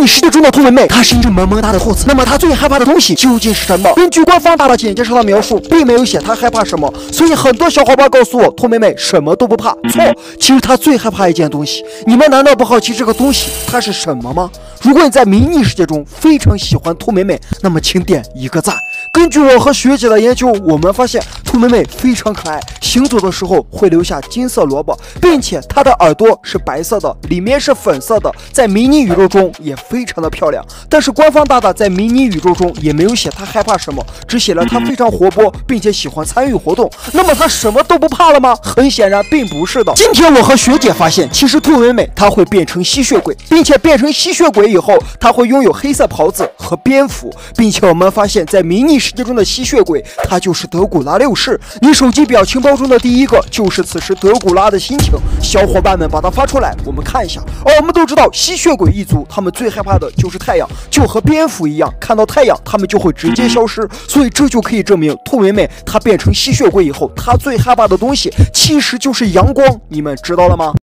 拟世界中的兔美美，她是一只萌萌哒的兔子。那么她最害怕的东西究竟是什么？根据官方大大简介上的描述，并没有写她害怕什么，所以很多小伙伴告诉我，兔美美什么都不怕。错，其实她最害怕一件东西。你们难道不好奇这个东西它是什么吗？如果你在迷你世界中非常喜欢兔美美，那么请点一个赞。根据我和学姐的研究，我们发现兔美美非常可爱，行走的时候会留下金色萝卜，并且它的耳朵是白色的，里面是粉色的，在迷你宇宙中也非常的漂亮。但是官方大大在迷你宇宙中也没有写它害怕什么，只写了它非常活泼，并且喜欢参与活动。那么它什么都不怕了吗？很显然并不是的。今天我和学姐发现，其实兔美美它会变成吸血鬼，并且变成吸血鬼以后，它会拥有黑色袍子和蝙蝠，并且我们发现，在迷你世界中的吸血鬼，它就是德古拉六世。你手机表情包中的第一个就是此时德古拉的心情，小伙伴们把它发出来，我们看一下。我们都知道吸血鬼一族，他们最害怕的就是太阳，就和蝙蝠一样，看到太阳他们就会直接消失。所以这就可以证明，兔美美她变成吸血鬼以后，她最害怕的东西其实就是阳光，你们知道了吗？